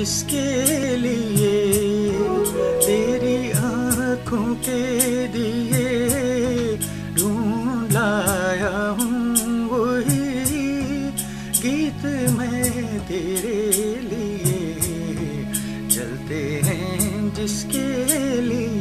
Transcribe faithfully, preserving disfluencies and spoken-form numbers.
जिसके लिए तेरी आँखों के दिए ढूंढ लाया हूँ वही गीत मैं तेरे लिए। चलते हैं जिसके लिए